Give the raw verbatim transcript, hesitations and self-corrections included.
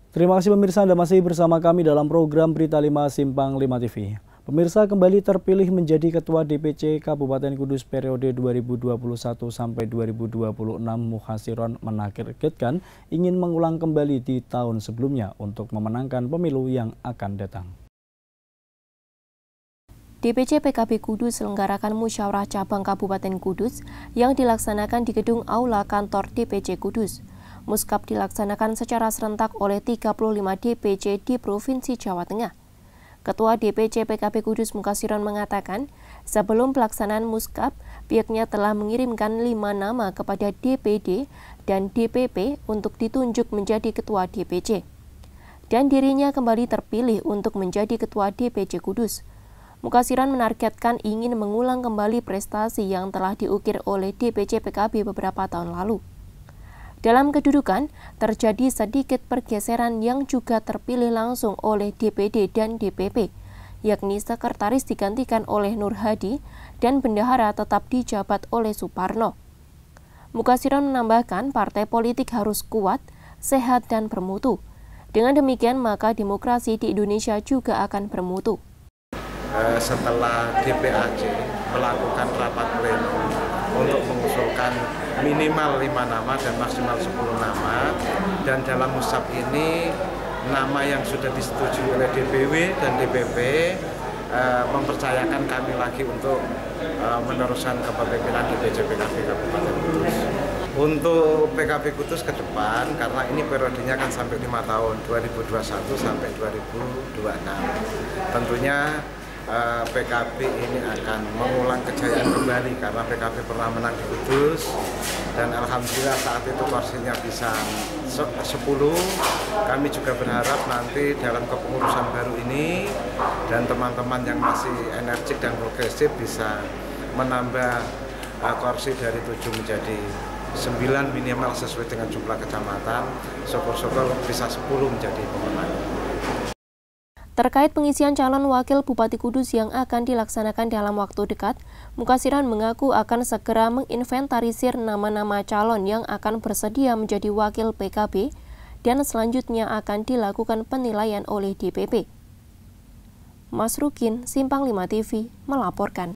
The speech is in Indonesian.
Terima kasih pemirsa, Anda masih bersama kami dalam program Berita lima Simpang lima T V. Pemirsa, kembali terpilih menjadi Ketua D P C Kabupaten Kudus periode dua ribu dua puluh satu sampai dua ribu dua puluh enam, Mukhasiron menargetkan ingin mengulang kembali di tahun sebelumnya untuk memenangkan pemilu yang akan datang. D P C P K B Kudus selenggarakan musyawarah cabang Kabupaten Kudus yang dilaksanakan di gedung Aula Kantor D P C Kudus. Muskap dilaksanakan secara serentak oleh tiga puluh lima D P C di Provinsi Jawa Tengah. Ketua D P C P K B Kudus Mukhasiron mengatakan, sebelum pelaksanaan Muskap, pihaknya telah mengirimkan lima nama kepada D P D dan D P P untuk ditunjuk menjadi Ketua D P C. Dan dirinya kembali terpilih untuk menjadi Ketua D P C Kudus. Mukhasiron menargetkan ingin mengulang kembali prestasi yang telah diukir oleh D P C P K B beberapa tahun lalu. Dalam kedudukan, terjadi sedikit pergeseran yang juga terpilih langsung oleh D P D dan D P P, yakni sekretaris digantikan oleh Nur Hadi dan bendahara tetap dijabat oleh Suparno. Mukhasiron menambahkan partai politik harus kuat, sehat, dan bermutu. Dengan demikian, maka demokrasi di Indonesia juga akan bermutu. Setelah D P A C melakukan rapat pleno untuk mengusulkan minimal lima nama dan maksimal sepuluh nama, dan dalam musab ini nama yang sudah disetujui oleh D P W dan D P P uh, mempercayakan kami lagi untuk uh, meneruskan kepemimpinan D P C P K B Kabupaten Kudus. Untuk P K B Kudus ke depan, karena ini periodenya kan sampai lima tahun, dua ribu dua puluh satu sampai dua ribu dua puluh enam. Tentunya Uh, P K B ini akan mengulang kejayaan kembali karena P K B pernah menang di Kudus dan alhamdulillah saat itu kursinya bisa sepuluh. Kami juga berharap nanti dalam kepengurusan baru ini dan teman-teman yang masih energik dan progresif bisa menambah uh, kursi dari tujuh menjadi sembilan minimal sesuai dengan jumlah kecamatan. Syukur-syukur bisa sepuluh menjadi pemenang. Terkait pengisian calon wakil Bupati Kudus yang akan dilaksanakan dalam waktu dekat, Mukhasiron mengaku akan segera menginventarisir nama-nama calon yang akan bersedia menjadi wakil P K B dan selanjutnya akan dilakukan penilaian oleh D P P. Mas Rukin, Simpang lima T V, melaporkan.